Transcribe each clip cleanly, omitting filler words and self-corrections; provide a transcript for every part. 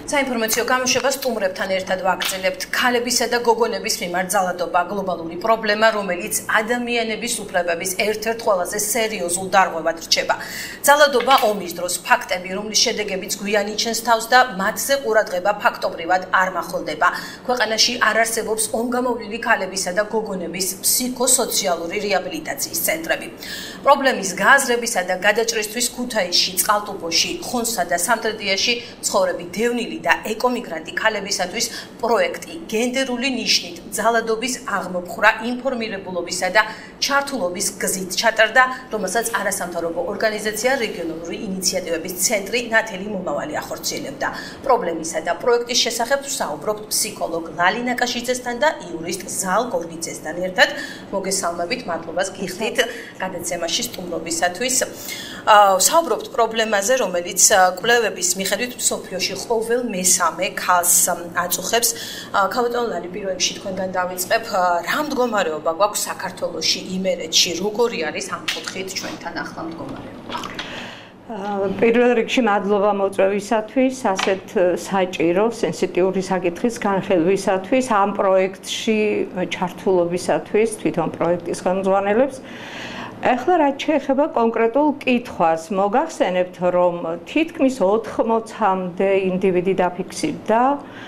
საინფორმაციო გამოშვება სტუმრებთან ერთად ვაგრძელებთ ქალებისა და გოგონების მიმართ ძალადობა გლობალური პრობლემა, რომელიც ადამიანების უფლებების ერთ-ერთ ყველაზე სერიოზულ დარღვევად რჩება. ძალადობა ომის დროს ფაქტები, რომლის შედეგებიც გვიან იჩენს თავს და მათზე ყურადღება ფაქტობრივად არ მახვილდება. ქვეყანაში არ არსებობს ომგამოვლილი ქალებისა და გოგონების ფსიქოსოციალური რეაბილიტაციის ცენტრები. პრობლემის გააზრებისა და გადაჭრისთვის ქუთაისში, წყალტუბოში, ხონსა და სამტრედიაში ცხოვრები დევნილი და ეკომიგრანტი ქალებისათვის პროექტი გენდერული ნიშნით ძალადობის აღმოფხვრა ინფორმირებულობისა და ჩართულობის გზით ჩატარდა, რომელსაც არასამთავრობო ორგანიზაცია რეგიონალური ინიციატივების ცენტრი ნათელი მომავალი ახორციელებდა. პრობლემისა და პროექტის შესახებ ვსაუბრობთ ფსიქოლოგ ლალინა კაშიძესთან და იურისტ ზალ გორგიძესთან ერთად. მოგესალმებით, მადლობას გიხდით გადაცემაში სტუმრობისათვის. ვსაუბრობთ პრობლემაზე, რომელიც კვლევების მიხედვით მსოფლიოში ყოველ მესამე ქალს აწუხებს. ქალბატონო ლალი, პირველში თქვენგან დავიწყებ, რა მდგომარეობა გვაქვს საქართველოში, იმერეთში, როგორი არის ამ კუთხით ჩვენთან ახლა მდგომარეობა? პირველ რიგში მადლობა მოწვევისათვის, ასეთ საჭირო, სენსიტიური საკითხის განხილვისათვის, ამ პროექტში ჩართულობისათვის, თვითონ პროექტის ხელმძღვანელებს. Ეხლა რაც შეეხება კონკრეტულ კითხვას, მოგახსენებთ, რომ თითქმის 80-მდე ინდივიდი დაფიქსირდა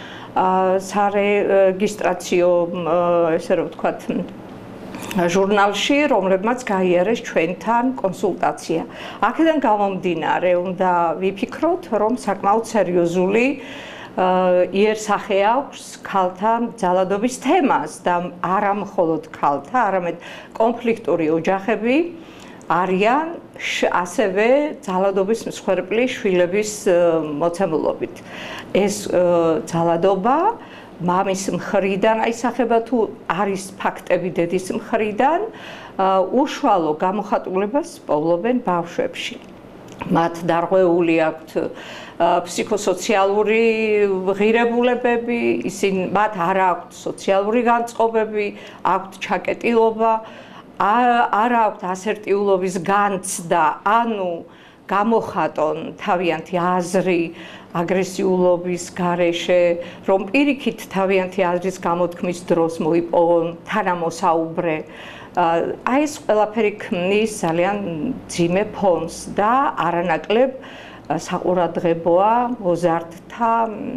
სარეგისტრაციო, ესე რომ ვთქვათ, ჟურნალში, რომლებმაც გაიარეს ჩვენთან კონსულტაცია. აქედან გამომდინარე, უნდა ვიფიქროთ, რომ საკმაოდ სერიოზული იერსახე აქვს ქალთა ძალადობის თემას და არა მხოლოდ ქალთა, არამედ კონფლიქტური ოჯახები არიან ასევე ძალადობის მსხვერპლი შვილების მოცემულობით. ეს ძალადობა მამის მხრიდან აისახება თუ არის ფაქტები დედის მხრიდან, უშუალო გამოხატულებას პოვლობენ ბავშვებში. მათ დარღვეული აქვთ ფსიქოსოციალური ღირებულებები, მათ არ აქვთ სოციალური განწყობები, აქვთ ჩაკეტილობა, არ აქვთ ასერტიულობის განცდა, ანუ გამოხატონ თავიანთი აზრი აგრესიულობის გარეშე, რომ პირიქით თავიანთი აზრის გამოთქმის დროს მოიპოვონ თანამოსაუბრე. აი ეს ყველაფერი ქმნის ძალიან მძიმე ფონს და არანაკლებ საყურადღებოა მოზარდთა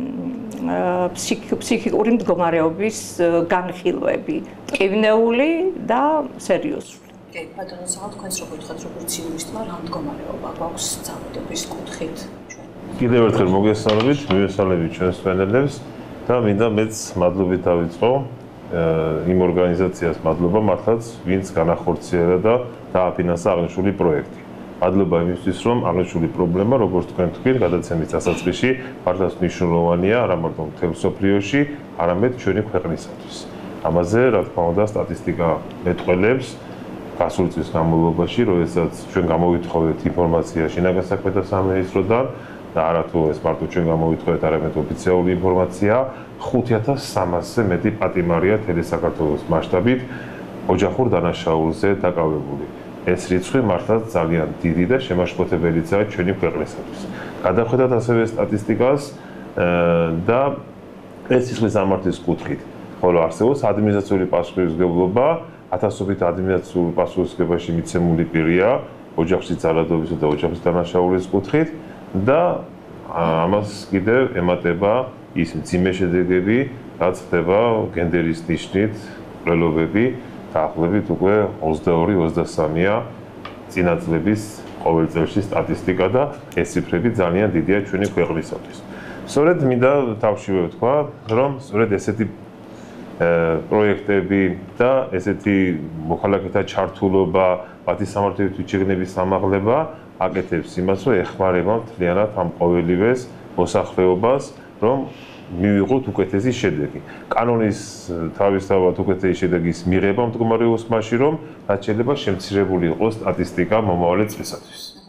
ფსიქიკური მდგომარეობის განხილვები, ტკივნეული და სერიოზული. ბატონო ზალ, თქვენს როგორ გითხართ, როგორც იურისტმა, რა მდგომარეობა გვაქვს ძალადობის კუთხით? კიდევ ერთხელ მოგესალმებით, მივესალმებით ჩვენს მენელებს და მინდა მეც მადლობით დავიწყო იმ ორგანიზაციას მადლობა მართლაც, ვინც განახორციელა და დააფინანსა აღნიშნული პროექტი. მადლობა იმისთვის, რომ აღნიშნული პრობლემა, როგორც თქვენ თქვით, გადაცემის დასაწყისში მართლაც მნიშვნელოვანია არა მარტო მთელ მსოფლიოში, არამედ ჩვენი ქვეყნისათვის. ამაზე, რა თქმა უნდა, სტატისტიკა მეტყველებს გასული წლის განმავლობაში, როდესაც ჩვენ გამოვითხოვეთ ინფორმაცია შინაგან საქმეთა სამინისტროდან და არათუ ეს მარტო ჩვენ გამოვითხოვეთ, არამედ ოფიციალური ინფორმაცია, 5300-ზე მეტი პატიმარია მთელი საქართველოს მასშტაბით ოჯახურ დანაშაულზე დაკავებული. ეს რიცხვი მართლაც ძალიან დიდი და შემაშფოთებელიცაა ჩვენი ქვეყნისათვის. გადავხედათ ასევე სტატისტიკას და ეს სისხლის სამართლის კუთხით, ხოლო არსებობს ადმინისტრაციული პასუხისმგებლობა, ათასობით ადმინისტრაციულ პასუხისმგებაში მიცემული პირია ოჯახში ძალადობისა და ოჯახის დანაშაულის კუთხით და ამას კიდევ ემატება ის მძიმე შედეგები, რაც ხდება გენდერის ნიშნით მკვლელობები. დაახლოებით უკვე 22-23-ია წინა წლების ყოველ წელში სტატისტიკა და ეს ციფრები ძალიან დიდია ჩვენი ქვეყნისათვის. სწორედ მინდა თავშივე ვთქვა, რომ სწორედ ესეთი პროექტები და ესეთი მოქალაქეთა ჩართულობა, პატივსამართლობითი შეგნების სამაღლება აკეთებს იმას, რომ ეხმარება მთლიანად ამ ყოველივეს მოსახლეობას, რომ მივიღოთ უკეთესი შედეგი. კანონის თავისთავად უკეთესი შედეგის მიღება მდგომარეობს მაშინ, რომ რაც შეიძლება შემცირებული იყოს სტატისტიკა მომავალი წლისათვის.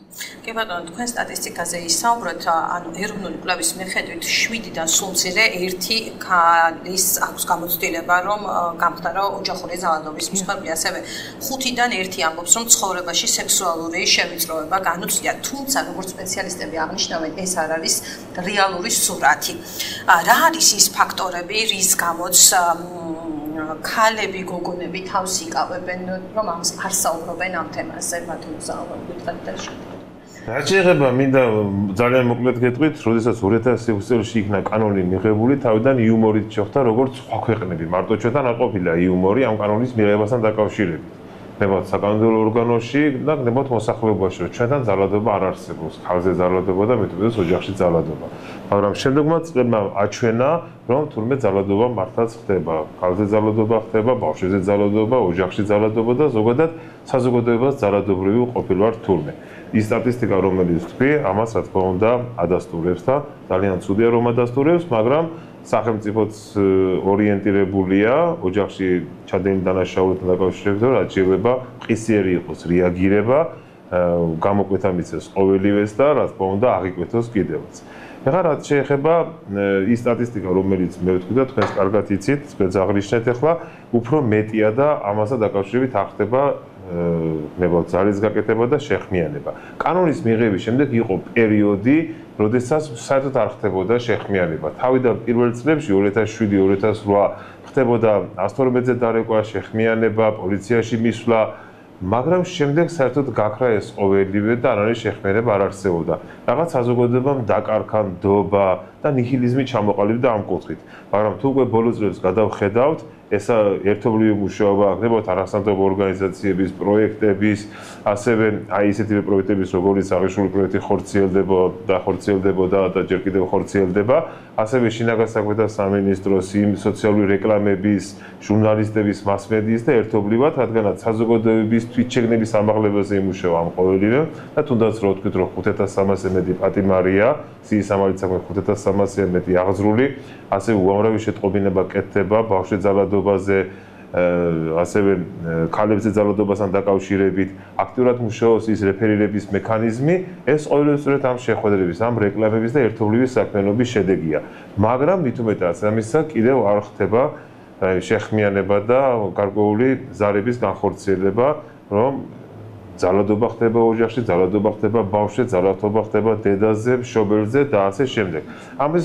კი ბატონო, თქვენ სტატისტიკაზე ისაუბროთ, ანუ ეროვნული კვლევის მიხედვით 7-დან სულ მცირე 1 ქალის აქვს გამოცდილება, რომ გამხდარა ოჯახური ძალადობის მსხვერპლი, ასევე 5-დან 1 ამბობს, რომ ცხოვრებაში სექსუალური შევიწროება განუცდია, თუმცა როგორც სპეციალისტები აღნიშნავენ, ეს არ არის რეალური სურათი. რა არის ის ფაქტორები, რის გამოც ქალები, გოგონები თავს იკავებენ, რომ ამას არ საუბრობენ ამ თემაზე, მათ უზაურობთ და რაც შეეხება, მინდა ძალიან მოკლედ გეტყვით, როდესაც 2006 წელს იქნა კანონი მიღებული, თავიდან იუმორით შეხვდა, როგორც სხვა ქვეყნები, მარტო ჩვენთან არ ყოფილა იუმორი ამ კანონის მიღებასთან დაკავშირებით. ნებოთ საკანონმდებლო ორგანოში და ნებოთ მოსახლეობაში, რომ ჩვენთან ძალადობა არ არსებობს, ხალხზე ძალადობა და მეტყვიდოს ოჯახში ძალადობა. მაგრამ შემდეგმა წლებმა აჩვენა, რომ თურმე ძალადობა მართლაც ხდება, ხალხზე ძალადობა ხდება, ბავშვებზე ძალადობა, ოჯახში ძალადობა და ზოგადად საზოგადოებას ძალადობრივი ყოფილვარ თურმე. ის სტატისტიკა, რომელიც თქვი, ამას რა თქმა უნდა ადასტურებს და ძალიან ცუდია რომ ადასტურებს, მაგრამ სახელმწიფოც ორიენტირებულია ოჯახში ჩადენილ დანაშაულებთან დაკავშირებით, რომ აჩვენება ყისიერი იყოს რეაგირება, გამოკვეთა მიცეს ყოველივეს და რა თქმა უნდა აღიკვეთოს კიდევაც. ეხლა რაც შეეხება ის სტატისტიკა, რომელიც მე ვთქვი და თქვენს კარგად იცით, თქვენს აღნიშნეთ ახლა, უფრო მეტია და ამასთან დაკავშირებით ახდება ნებოთ ძალის გაკეთება და შეხმიანება. კანონის მიღების შემდეგ იყო პერიოდი, როდესაც საერთოდ არ ხდებოდა შეხმიანება. თავიდან პირველ წლებში 2007-2008 ხდებოდა 112-ზე დარეკვა, შეხმიანება, პოლიციაში მისვლა, მაგრამ შემდეგ საერთოდ გაქრა ეს ყოველივე და არანაირი შეხმიანება არ არსებობდა. რაღაც საზოგადოებამ დაკარგა ნდობა და ნიჰილიზმი ჩამოყალიბდა ამ კუთხით. მაგრამ თუ უკვე ბოლო წლებს გადავხედავთ, ესა ერთობლივი მუშაობა ხდებოდა არასამთავრობო ორგანიზაციების პროექტების, ასევე აი ისეთი პროექტების, როგორც აღნიშნული პროექტი ხორციელდებოდა და ჯერ კიდევ ხორციელდება, ასევე შინაგან საქმეთა სამინისტროს იმ სოციალური რეკლამების, ჟურნალისტების, მასმედიის და ერთობლივად, რადგანაც საზოგადოების თვითშეგნების ამაღლებაზე იმუშავა ამ ყოველივემ და თუნდაც რო ვთქვით, რომ 5300-ზე მეტი პატიმარია, სიისამარით საქმე 5300-ზე მეტი აღძრული, ასევე უამრავი შეტყობინება კეთდება ბავშვი ძალადობაზე, ასევე ქალებზე ძალადობასთან დაკავშირებით, აქტიურად მუშაობს ის რეფერირების მექანიზმი, ეს ყოველივე სწორედ ამ შეხვედრების, ამ რეკლამების და ერთობლივი საქმიანობის შედეგია. მაგრამ მით უმეტეს ამისა კიდევ არ ხდება შეხმიანება და გარკვეული ზარების განხორციელება, რომ ძალადობა ხდება ოჯახში, ძალადობა ხდება ბავშვზე, ძალადობა ხდება დედაზე, მშობელზე და ასე შემდეგ. ამის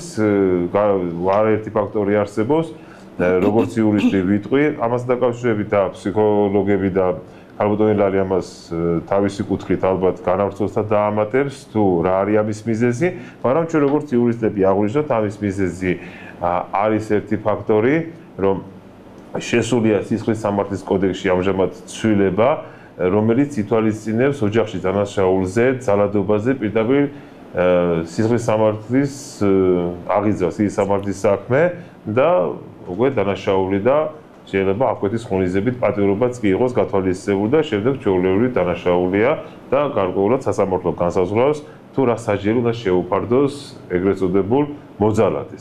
არაერთი ფაქტორი არსებობს, როგორც იურისტი ვიტყვი, ამასთან დაკავშირებით და ფსიქოლოგები და ქალბატონელი ამას თავისი კუთხით ალბათ განავრცელებს და დაამატებს, თუ რა არის ამის მიზეზი, მაგრამ ჩვენ როგორც იურისტები აღვნიშნოთ, ამის მიზეზი არის ერთი ფაქტორი, რომ შესულია სისხლის სამართლის კოდექსში ამჟამად ცვლილება, რომელიც ითვალისწინებს ოჯახში დანაშაულზე, ძალადობაზე პირდაპირ სისხლის სამართლის აღიძრას, ის სამართლის საქმე და უკვე დანაშაული და შეიძლება აღკვეთის ხონიზებით პატიმრობაც კი იყოს გათვალისწინებული და შემდეგ ჩვეულებრივი დანაშაულია და გარკვეულად სასამართლო განსაზღვრავს თუ რა საჯირო უნდა შეუფარდოს ეგრეთ წოდებულ მოძალადეს.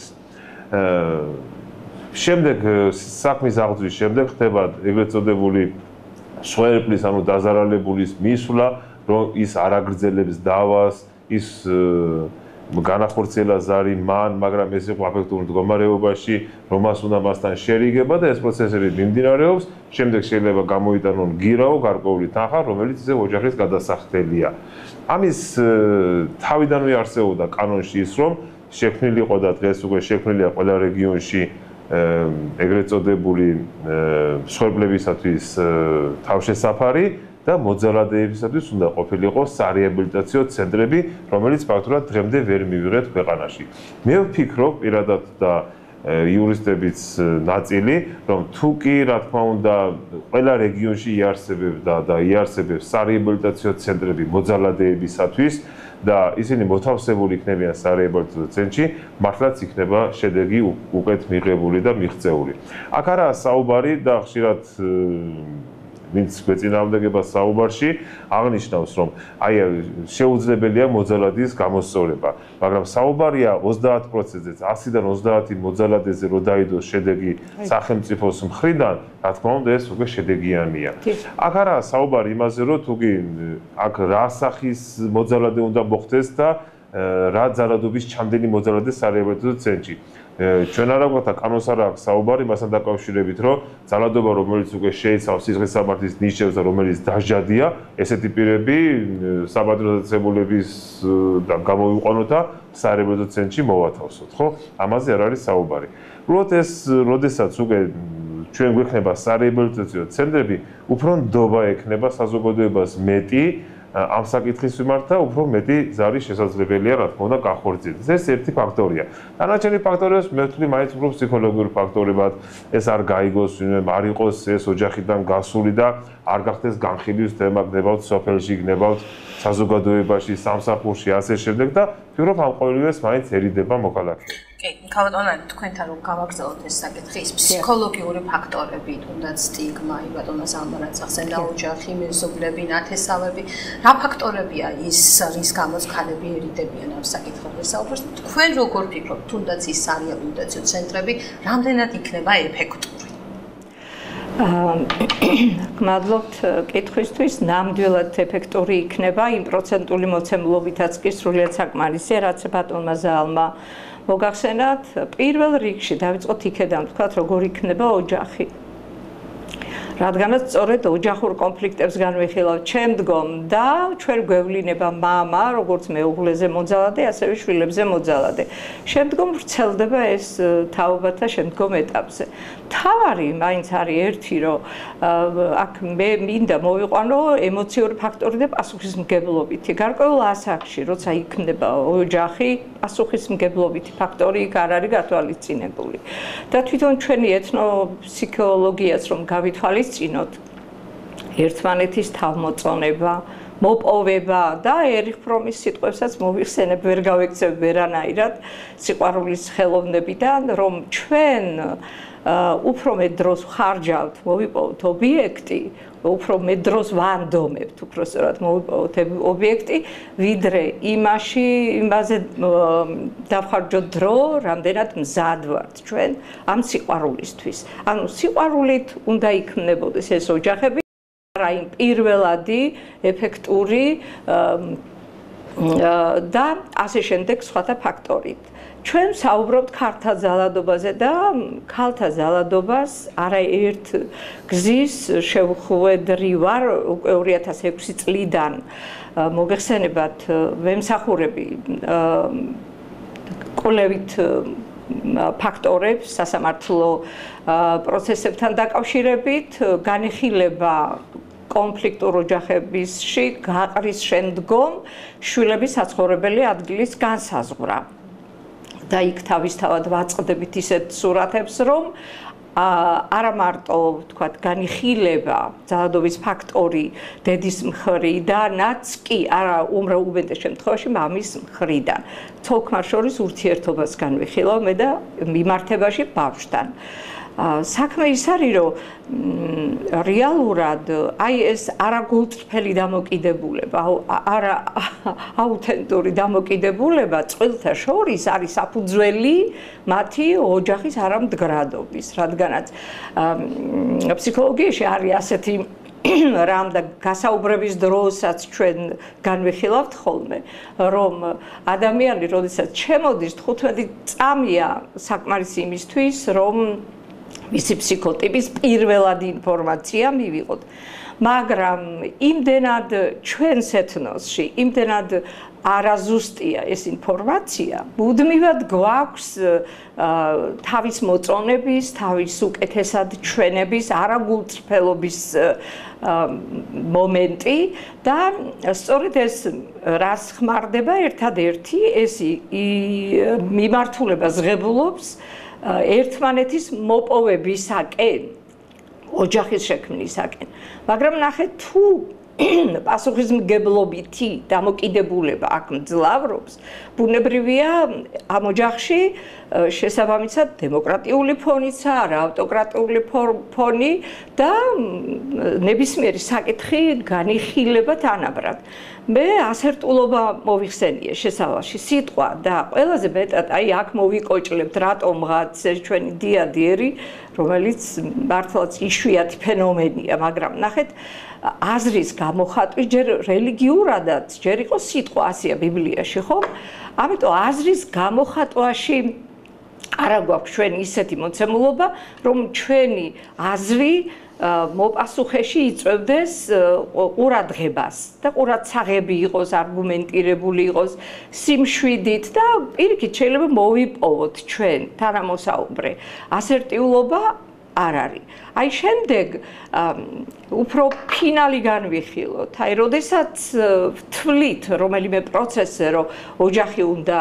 შემდეგ საქმის აღძვის შემდეგ ხდება ეგრეთ წოდებული სვერპლის, ანუ დაზარალებულის მისვლა, რომ ის არ აგრძელებს დავას, ის განახორციელა ზარი მან, მაგრამ ეს იყო აფექტურ მდგომარეობაში, რომ მას უნდა მასთან შერიგება და ეს პროცესები მიმდინარეობს, შემდეგ შეიძლება გამოიტანონ გირაო გარკვეული თანხა, რომელიც ისევ ოჯახის გადასახდელია. ამის თავიდანვე არსებობდა კანონში ის, რომ შექმნილი იყო და დღეს უკვე შექმნილია ყველა რეგიონში ეგრეთ წოდებული მსხვერპლებისათვის თავშესაფარი და მოძალადეებისათვის უნდა ყოფილიყო სარეაბილიტაციო ცენტრები, რომელიც ფაქტურად დღემდე ვერ მივიღეთ ქვეყანაში. მე ვფიქრობ პირადად და იურისტებიც ნაწილი, რომ თუ კი რა თქმა უნდა ყველა რეგიონში იარსებებდა და იარსებებს სარეაბილიტაციო ცენტრები მოძალადეებისათვის და ისინი მოთავსებული იქნებიან სარეაბილიტაციო ცენტრში, მართლაც იქნება შედეგი უკეთ მიღებული და მიღწეული. აქ არაა საუბარი და ხშირად ვინც გვეწინააღმდეგება საუბარში აღნიშნავს, რომ აი შეუძლებელია მოძალადის გამოსწორება, მაგრამ საუბარია 30%-ზე, 100-დან 30 მოძალადეზე რო დაიდოს შედეგი სახელმწიფოს მხრიდან, რა თქმა უნდა, ეს უკვე შედეგიანია. აქ არაა საუბარი იმაზე, რომ თუგი აქ რა სახის მოძალადე უნდა მოხდეს და რა ძალადობის ჩამდენი მოძალადე სარეაბილიტო ცენტრში. ჩვენ არა გვაქვს კანონს არა აქვს საუბარი მასთან დაკავშირებით, რომ ძალადობა რომელიც უკვე შეიცავს სისხლის სამართლის ნიშნებს და რომელიც დასჯადია, ესეთი პირები საბადოების და გამოვიყვანოთ და სარეაბილიტო ცენტრში მოვათავსოთ, ხო? ამაზე არ არის საუბარი. უბრალოდ ეს, როდესაც უკვე ჩვენ გვექნება სარეაბილიტო ცენტრები, უფრო ნდობა ექნება საზოგადოებას მეტი ამ საკითხის მიმართ და უფრო მეტი ზარი შესაძლებელია, რა თქმა უნდა, განხორციელდეს. ეს ერთი ფაქტორია. დანარჩენი ფაქტორებს მე ვთვლი მაინც უფრო ფსიქოლოგიური ფაქტორებად, ეს არ გაიგოს, არ იყოს ეს ოჯახიდან გასული და არ გახდეს განხილვის თემა, გნებავთ სოფელში, გნებავთ საზოგადოებაში, სამსახურში, ასე შემდეგ და ვფიქრობ ამ ყოველივეს მაინც ერიდება მოქალაქეები. კი, ქალბატონო, თქვენთან რომ გავაგზავნოთ ეს საკითხი, ის ფსიქოლოგიური ფაქტორები, თუნდაც სტიგმა, ბატონო სამარაც ახსენდა ოჯახი, მეზობლები, ნათესავები, რა ფაქტორებია ის, რის გამოც ქალები ერიდებიან ამ საკითხებზე საუბარს? თქვენ როგორ ფიქრობთ, თუნდაც ის სარეაბილიტაციო ცენტრები რამდენად იქნება ეფექტური? მადლობთ კითხვისთვის, ნამდვილად ეფექტური იქნება იმ პროცენტული მოცემულობითაც კი სრულიად საკმარისია, რაც ბატონმა ზაალმა მოგახსენათ. პირველ რიგში დავიწყოთ იქედან, ვთქვათ, როგორ იქნება ოჯახი. რადგანაც სწორედ ოჯახურ კონფლიქტებს განვიხილავთ შემდგომ და ჩვენ გვევლინება მამა, როგორც მეუღლეზე მოძალადე, ასევე შვილებზე მოძალადე. შემდგომ ვრცელდება ეს თაობათა შემდგომ ეტაპზე. თავარი მაინც არის ერთი, რომ აქ მე მინდა მოვიყვანო ემოციური ფაქტორი და პასუხისმგებლობითი. გარკვეულ ასაკში, როცა იქნება ოჯახი, პასუხისმგებლობითი ფაქტორი იქ არ არის გათვალისწინებული. და თვითონ ჩვენი ეთნოფსიქოლოგიაც რომ გავითვალისწინოთ, ერთმანეთის თავმოწონება, მოპოვება და ერიხ ფრომის სიტყვებსაც მოვიხსენებ, ვერ გავექცევ ვერანაირად სიყვარულის ხელოვნებიდან, რომ ჩვენ უფრო მეტ დროს ვხარჯავთ, მოვიპოვოთ ობიექტი, უფრო მეტ დროს ვანდომებთ, უფრო სწორად მოვიპოვოთ ობიექტი, ვიდრე იმაზე დავხარჯოთ დრო, რამდენად მზად ვართ ჩვენ ამ სიყვარულისთვის. ანუ სიყვარულით უნდა იქმნებოდეს ეს ოჯახები, არა იმ პირველადი, ეფექტური და ასე შემდეგ სხვათა ფაქტორით. ჩვენ საუბრობთ ქალთა ძალადობაზე და ქალთა ძალადობას არაერთ გზის შევხვედრი ვარ უკვე 2006 წლიდან. მოგეხსენებათ, ვემსახურები კვლევით ფაქტორებს სასამართლო პროცესებთან დაკავშირებით, განიხილება კონფლიქტურ ოჯახებში გაყრის შემდგომ შვილების საცხოვრებელი ადგილის განსაზღვრა. და იქ თავისთავად ვაწყდებით ისეთ სურათებს, რომ არა მარტო, ვთქვათ, განიხილება ძალადობის ფაქტორი დედის მხრიდანაც კი, არა უმრავლეს შემთხვევაში მამის მხრიდან. ცოლ-ქმარ შორის ურთიერთობას განვიხილავ მე და მიმართებაში ბავშვთან. საქმე ის არის, რომ რეალურად აი ეს არაგულწრფელი დამოკიდებულება, არა აუთენტური დამოკიდებულება წყვილთა შორის არის საფუძველი მათი ოჯახის არამდგრადობის, რადგანაც ფსიქოლოგიაში არის ასეთი რამ და გასაუბრების დროსაც ჩვენ განვიხილავთ ხოლმე, რომ ადამიანი, როდესაც შემოდის 15 წამია საკმარისი იმისთვის, რომ მისი ფსიქოტიპის პირველადი ინფორმაცია მივიღოთ. მაგრამ იმდენად ჩვენს ეთნოსში, იმდენად არაზუსტია ეს ინფორმაცია, მუდმივად გვაქვს თავის მოწონების, თავის უკეთესად ჩვენების, არაგულწრფელობის მომენტი და სწორედ ეს რას ხმარდება ერთადერთი, ეს მიმართულება ზღებულობს ერთმანეთის მოპოვებისაკენ, ოჯახის შექმნისაკენ. მაგრამ ნახეთ, თუ პასუხისმგებლობითი დამოკიდებულება აქ მძლავრობს, ბუნებრივია ამ ოჯახში შესაბამისად დემოკრატიული ფონიცა, არა ავტოკრატიული ფონი და ნებისმიერი საკითხი განიხილება თანაბრად. მე ასერტულობა მოვიხსენიე შესავალში სიტყვა და ყველაზე მეტად აი აქ მოვიკოჭლებთ რატომღაც ეს ჩვენი დიადიერი, რომელიც მართლაც იშვიათი ფენომენია, მაგრამ ნახეთ აზრის გამოხატვის ჯერ რელიგიურადაც ჯერ იყო სიტყვა ასეა ბიბლიაში, ხო? ამიტომ აზრის გამოხატვაში არა გვაქვს ჩვენი ისეთი მოცემულობა, რომ ჩვენი აზრი მოპასუხეში იწვევდეს ყურადღებას და ყურადსაღები იყოს, არგუმენტირებული იყოს, სიმშვიდით და პირიქით შეიძლება მოვიპოვოთ ჩვენ თანამოსაუბრე. ასერტიულობა არ არის. აი შემდეგ უფრო ფინალი განვიხილოთ. აი როდესაც ვთვლით რომელიმე პროცესზე, რომ ოჯახი უნდა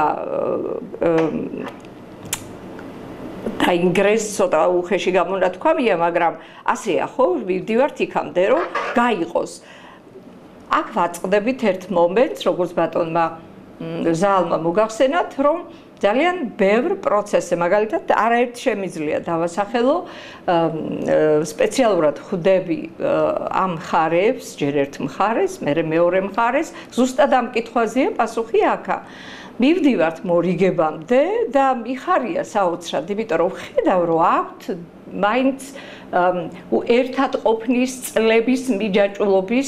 დაინგრეს, ცოტა უხეში გამონათქვამია, მაგრამ ასეა ხო, ვივდივართ იქამდე, რომ გაიყოს. აქ ვაწყდებით ერთ მომენტს, როგორც ბატონმა ზალმა მოგახსენათ, რომ ძალიან ბევრ პროცესზე, მაგალითად, არაერთ შემიძლია დავასახელო, სპეციალურად ხვდები ამ მხარეებს, ჯერ ერთ მხარეს, მერე მეორე მხარეს, ზუსტად ამ კითხვაზეა პასუხი აქა. მივდივართ მორიგებამდე და მიხარია საოცრად, იმიტომ რომ ხედავ, რომ აქვთ მაინც ერთად ყოფნის წლების მიჯაჭვულობის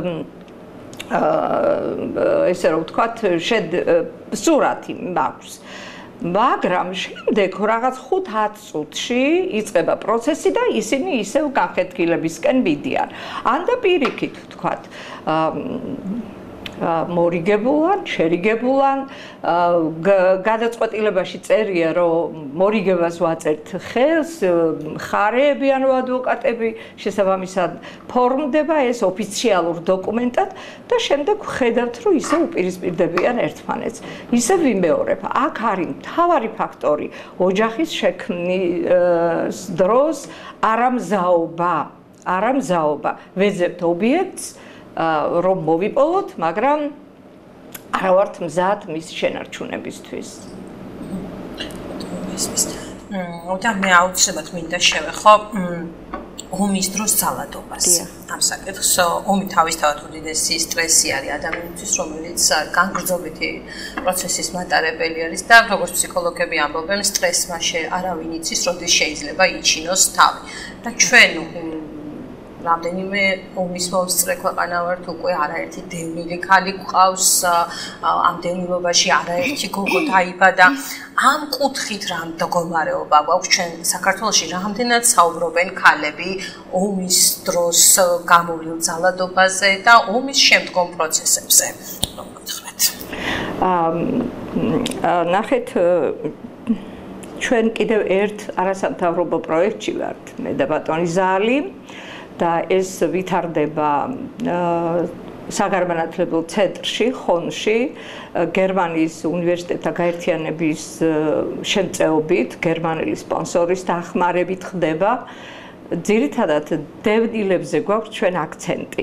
ესე რომ ვთქვათ, სურათი მაქვს. მაგრამ შემდეგ რაღაც 5-10 წუთში იწყება პროცესი და ისინი ისევ განხეთქილებისკენ მიდიან. ან და პირიქით ვთქვათ, მორიგებულან, შერიგებულან, გადაწყვეტილებაში წერია, რომ მორიგებას ვაწერთ ხელს, მხარეები ანუ ადვოკატები შესაბამისად ფორმდება ეს ოფიციალურ დოკუმენტად და შემდეგ ვხედავთ, რომ ისე უპირისპირდებიან ერთმანეთს. ისე ვიმეორებ, აქ არის მთავარი ფაქტორი ოჯახის შექმნის დროს არამზაობა. ვეძებთ ობიექტს რომ მოვიპოვოთ, მაგრამ არა ვართ მზად მისი შენარჩუნებისთვის. და მე აუცილებლად მინდა შევეხო ომის დროს ძალადობას. ამ საკითხს ომი თავისთავად უდიდესი სტრესი არის ადამიანისთვის, რომელიც განგრძობითი პროცესის მატარებელი არის და როგორც ფსიქოლოგები ამბობენ, სტრესმა არავინ იცის, როდის შეიძლება იჩინოს თავი. და ჩვენ რამდენიმე ომის მომსწრე ქვეყანა ვართ, უკვე არაერთი დევნილი ქალი გვყავს, ამ დევნილობაში არაერთი გოგო დაიბადა. ამ კუთხით რა მდგომარეობა გვაქვს ჩვენ საქართველოში, რამდენად საუბრობენ ქალები ომის დროს გამოვლილ ძალადობაზე და ომის შემდგომ პროცესებზე. რომ გითხრათ. ნახეთ, ჩვენ კიდევ ერთ არასამთავრობო პროექტში ვართ, მე და ბატონი ზალი. და ეს ვითარდება საგანმანათლებელ ცენტრში, ხონში, გერმანიის უნივერსიტეტთა გაერთიანების შემწეობით, გერმანელი სპონსორის დახმარებით ხდება. ძირითადად დევნილებზე გვაქვს ჩვენ აქცენტი.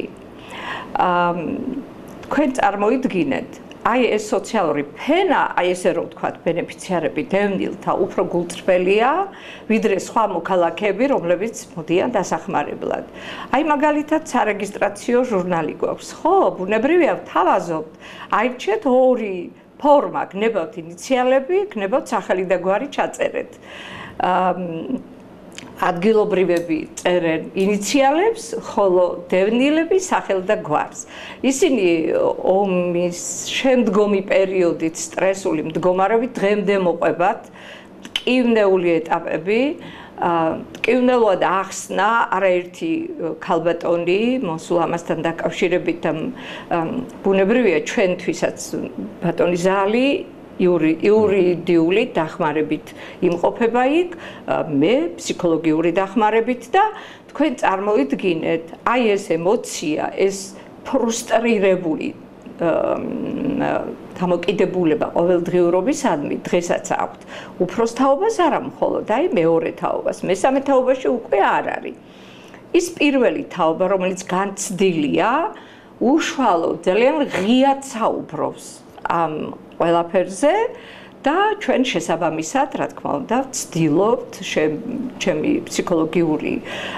თქვენ წარმოიდგინეთ, აი ეს სოციალური ფენა, აი ესე რომ ვთქვათ, ბენეფიციარები დევნილთა უფრო გულწრფელია, ვიდრე სხვა მოქალაქეები, რომლებიც მოდიან დასახმარებლად. აი მაგალითად სარეგისტრაციო ჟურნალი გვაქვს, ხო? ბუნებრივია ვთავაზობთ, აირჩიეთ ორი ფორმა, გნებავთ ინიციალები, გნებავთ სახელი და გვარი ჩაწერეთ. ადგილობრივები წერენ ინიციალებს, ხოლო დევნილები სახელ და გვარს. ისინი ომის შემდგომი პერიოდით სტრესული მდგომარეობით დღემდე მოყვებათ ტკივნეული ეტაპები, ტკივნელად ახსნა არაერთი ქალბატონი, მოსულ ამასთან დაკავშირებით და ბუნებრივია ჩვენთვისაც ბატონი ზალი იურიდიული დახმარებით იმყოფება იქ, მე ფსიქოლოგიური დახმარებით და თქვენ წარმოიდგინეთ, აი ეს ემოცია, ეს ფრუსტრირებული დამოკიდებულება ყოველდღიურობისადმი დღესაც აქვთ. უფროს თაობას არა მხოლოდ, აი მეორე თაობას, მესამე თაობაში უკვე არ არის. ის პირველი თაობა, რომელიც განცდილია, უშუალოდ ძალიან ღიად საუბრობს ამ ყველაფერზე და ჩვენ შესაბამისად, რა თქმა უნდა, ვცდილობთ ჩემი ფსიქოლოგიური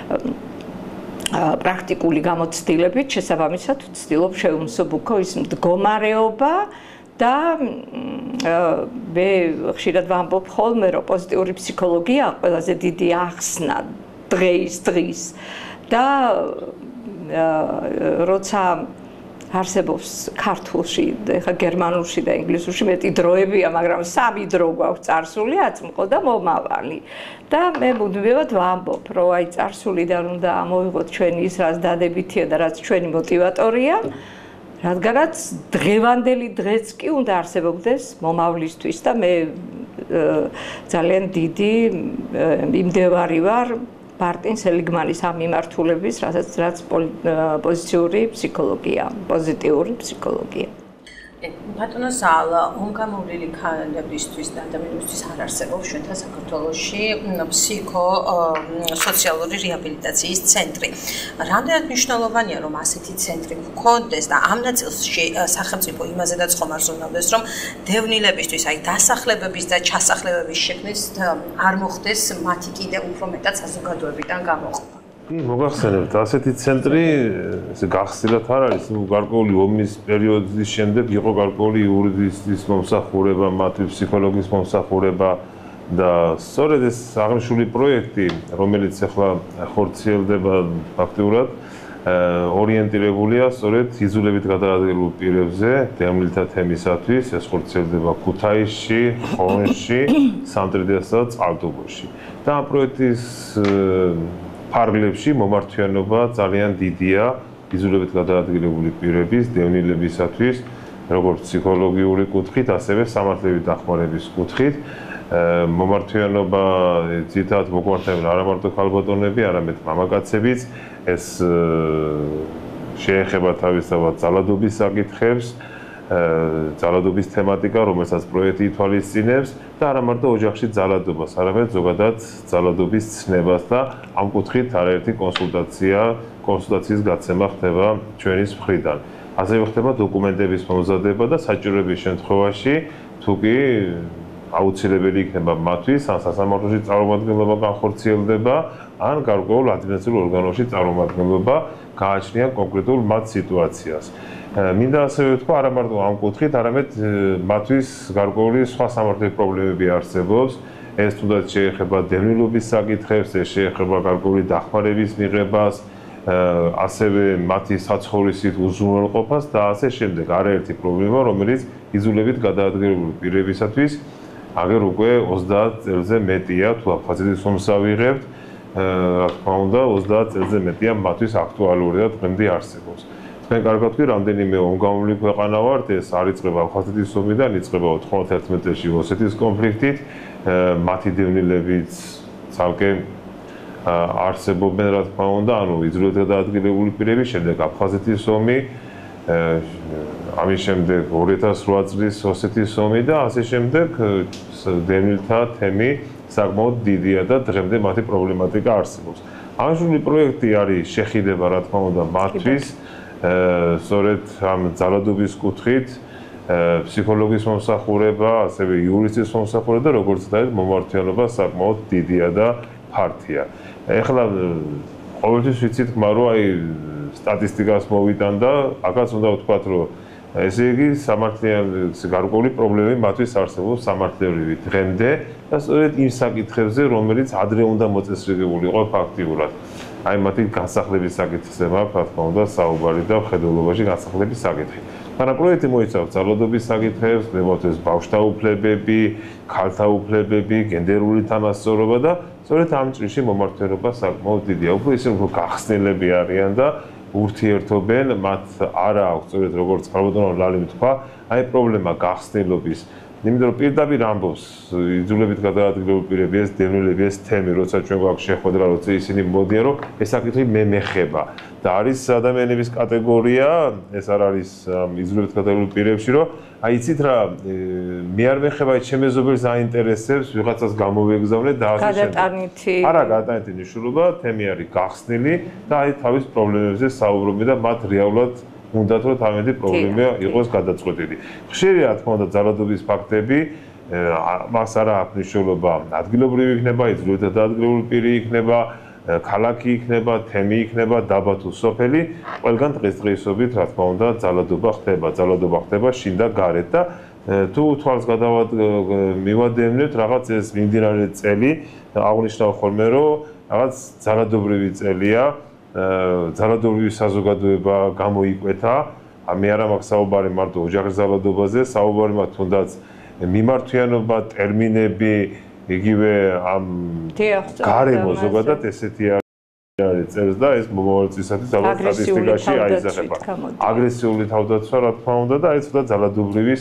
პრაქტიკული გამოცდილებით შესაბამისად ვცდილობ შევუმსუბუქო ის მდგომარეობა და მე ხშირად ვამბობ ხოლმე, რომ პოზიტიური ფსიქოლოგია ყველაზე დიდი ახსნა დღის და როცა არსებობს ქართულში, ეხლა გერმანულში და ინგლისურში მეტი დროებია, მაგრამ სამი დრო გვაქვს წარსული, აწმყო და მომავალი. და მე მუდმივად ვამბობ, რომ აი წარსულიდან უნდა ამოვიღოთ ჩვენი ის, რაც დადებითია და რაც ჩვენი мотиваტორია, რადგანაც დღევანდელი დღეც კი უნდა არსებობდეს მომავლისთვის და მე ძალიან დიდი მიმდევარი ვარ მარტინ სელიგმანის ამ მიმართულების, რაც პოზიტიური ფსიქოლოგია, პოზიტიური ფსიქოლოგია. ბატონო ზალა, უნგამოვლილი ქალებისთვის და ადამიანებისთვის არ არსებობს ჩვენთან საქართველოში ფსიქო-სოციალური რეაბილიტაციის ცენტრი. რამდენად მნიშვნელოვანია, რომ ასეთი ცენტრი გქონდეს და ამ ნაწილში სახელმწიფო იმაზედაც ხომარს უნავდეს, რომ დევნილებისთვის, აი დასახლებების და ჩასახლებების შექმნის არ მოხდეს მათი კიდე უფრო მეტად საზოგადოებიდან გამოყოფა. მოგახსენებთ, ასეთი ცენტრი გახსნილად არ არის, გარკვეული ომის პერიოდის შემდეგ იყო გარკვეული იურიდიის მომსახურება, მათი ფსიქოლოგიის მომსახურება და სწორედ ეს აღნიშნული პროექტი, რომელიც ახლა ხორციელდება ფაქტიურად, ორიენტირებულია სწორედ იზოლებით გადაადგილებულ პირებზე, დევნილთა თემისათვის, ეს ხორციელდება ქუთაისში, ხონში, სამტრედიასა და წყალტუბოში. და ამ პროექტის ფარგლებში მომართვიანობა ძალიან დიდია იზოლებით გადაადგილებული პირების, დევნილებისათვის, როგორც ფსიქოლოგიური კუთხით, ასევე სამართლების დახმარების კუთხით. მომართვიანობა ძირითადად მოგვართებენ არა მარტო ქალბატონები, არამედ მამაკაცებიც. ეს შეეხება თავისთავად ძალადობის საკითხებს, ძალადობის თემატიკა, რომელსაც პროექტი ითვალისწინებს და არა მარტო ოჯახში ძალადობას, არამედ ზოგადად ძალადობის ცნებას და ამ კუთხით არაერთი კონსულტაციის გაცემა ხდება ჩვენის მხრიდან. ასევე ხდება დოკუმენტების მომზადება და საჭიროების შემთხვევაში, თუ კი აუცილებელი იქნება მათთვის, ან სასამართლოში წარმომადგენლობა განხორციელდება, ან გარკვეულ ადმინისტრაციულ ორგანოში წარმომადგენლობა გააჩნია კონკრეტულ მათ სიტუაციას. მინდა ასევე ვთქვა, არა მარტო ამ კუთხით, არამედ მათთვის გარკვეული სხვა სამართლიანი პრობლემები არსებობს. ეს თუნდაც შეეხება დევნილობის საკითხებს, ეს შეეხება გარკვეული დახმარების მიღებას, ასევე მათი საცხოვრისით უზრუნველყოფას და ასე შემდეგ. არაერთი პრობლემა, რომელიც იზოლებით გადაადგილებული პირებისათვის აგერ უკვე 30 წელზე მეტია, თუ აფხაზეთის ომს ავიღებთ, რა თქმა უნდა, 30 წელზე მეტია მათთვის აქტუალური და დღემდე არსებობს. თქვენ კარგად ვთქვით, რამდენიმე ომგამოვლილი ქვეყანა ვართ, ეს არ იწყება აფხაზეთის ომიდან, იწყება 91 წელს ოსეთის კონფლიქტით, მათი დევნილებიც ცალკე არსებობენ, რა თქმა უნდა, ანუ იზოლირად გადაადგილებული პირები, შემდეგ აფხაზეთის ომი, ამის შემდეგ 2008 წლის ოსეთის ომი და ასე შემდეგ დევნილთა თემი საკმაოდ დიდია და დღემდე მათი პრობლემატიკა არსებობს. აღნიშნული პროექტი არის შეხიდება, რა თქმა უნდა, მათთვის სწორედ ამ ძალადობის კუთხით, ფსიქოლოგიის მომსახურება, ასევე იურისტის მომსახურება და როგორც დაიწყო მომართვიანობა საკმაოდ დიდია და ფართია. ეხლა ყოველთვის ვიცით, მაგრამ აი სტატისტიკას მოვიტან და აქაც უნდა ვთქვათ, რომ ესე იგი სამართლიანი გარკვეული პრობლემები მათთვის არსებობს სამართლებრივი დღემდე და სწორედ იმ საკითხებზე, რომელიც ადრე უნდა მოწესრიგებული იყო ფაქტიურად. აი მათი განსახლების საკითხზე მაქვს, რა თქმა უნდა, საუბარი და მხედველობაში განსახლების საკითხი. მაგრამ პროექტი მოიცავს ძალადობის საკითხებს, მემოთეს ბავშვთა უფლებები, ქალთა უფლებები, გენდერული თანასწორობა და სწორედ ამ ჭრილში მომართვიანობა საკმაოდ დიდია. უფრო ისე უფრო გახსნილები არიან და ურთიერთობენ, მათ არ აქვს სწორედ როგორც ხალბატონო ლალიმ თქვა, აი პრობლემა გახსნილობის. იმიტომ რომ პირდაპირ ამბობს იზოლებით გადაადგილებული პირები, ეს დევნილები, ეს თემი, როცა ჩვენ გვაქვს შეხვედრა, როცა ისინი მოდიან, რომ ეს საკითხი მეხება და არის ადამიანების კატეგორია, ეს არ არის იზოლებით გადაადგილებული პირებში, რომ აი იცით რა, მე არ მეხება ჩემ მეზობელს აინტერესებს, ვიღაცას გამოვეგზავნე და ასე შემდეგ. გადატანითი. არა, გადატანითი ნიშნულობა, თემი არის გახსნილი და აი თავის პრობლემებზე საუბრობენ და მათ რეალურად უნდათ რომ თავენდი პრობლემა იყოს გადაწყვეტილი. ხშირია რა თქმა უნდა ძალადობის ფაქტები, მას არა აქვს მნიშვნელობა ადგილობრივი იქნება, იძულებითად ადგილობრივი პირი იქნება, ქალაქი იქნება, თემი იქნება, დაბა თუ სოფელი, ყველგან დღესდღეობით რა თქმა უნდა ძალადობა ხდება შინ და გარეთ და თუ თვალს მივადევნებთ რაღაც ეს მიმდინარე წელი, აღნიშნავ ხოლმე რომ რაღაც ძალადობრივი წელია, ძალადობრივი საზოგადოება გამოიკვეთა, მე არა მაქვს საუბარი მარტო ოჯახის ძალადობაზე, საუბარი მაქვს თუნდაც მიმართვიანობა, ტერმინები, იგივე ამ გარემო ზოგადად ესეთი არის წერს და ეს მომავალ წლისათვის ალბათ სტატისტიკაში აიზახება. აგრესიული თავდაცვა რა თქმა უნდა და აი ცოტა ძალადობრივი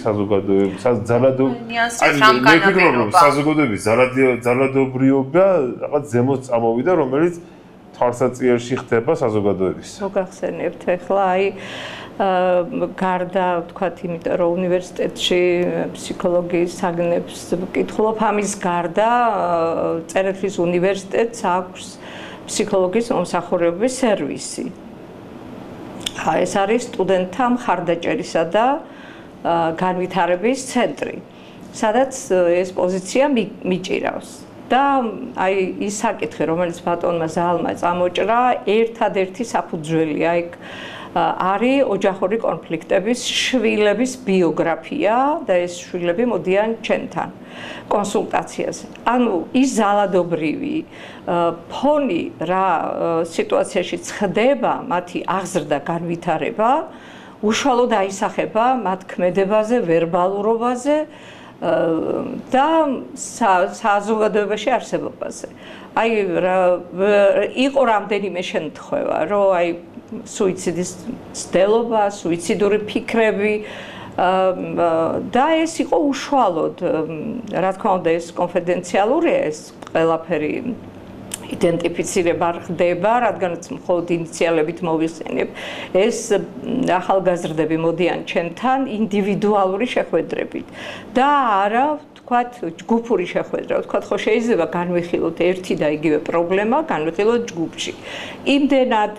საზოგადოების ძალადობრიობა რაღაც ზემოთ წამოვიდა, რომელიც თვალსაჩინოში ხდება საზოგადოების. მოგახსენებთ ახლა აი გარდა ვთქვათ, იმიტომ რომ უნივერსიტეტში ფსიქოლოგიის საგნებს ვკითხულობ, ამის გარდა წერეთლის უნივერსიტეტს აქვს ფსიქოლოგიის მომსახურების სერვისი. ეს არის სტუდენტთა მხარდაჭერისა და განვითარების ცენტრი, სადაც ეს პოზიცია მიჭირავს. და აი ის საკითხი, რომელიც ბატონმა ზალმა წამოჭრა, ერთადერთი საფუძველია იქ არის ოჯახური კონფლიქტების შვილების ბიოგრაფია და ეს შვილები მოდიან ჩემთან კონსულტაციაზე. ანუ ის ძალადობრივი ფონი რა სიტუაციაში ხდება, მათი აღზრდა, განვითარება, უშუალოდ აისახება მათ ქმედებაზე, ვერბალურობაზე და საზოგადოებაში არსებობაზე. აი იყო რამდენიმე შემთხვევა, რომ აი სუიციდის ცდელობა, სუიციდური ფიქრები და ეს იყო უშუალოდ, რა თქმა უნდა, ეს კონფიდენციალურია, ეს ყველაფერი იდენტიფიცირება არ ხდება, რადგანაც მხოლოდ ინიციალებით მოვიხსენებ. ეს ახალგაზრდები მოდიან ჩემთან ინდივიდუალური შეხვედრებით და არა ვთქვათ, ჯგუფური შეხვედრა, ვთქვათ, ხო შეიძლება განვიხილოთ ერთი და იგივე პრობლემა, განვიხილოთ ჯგუფში. იმდენად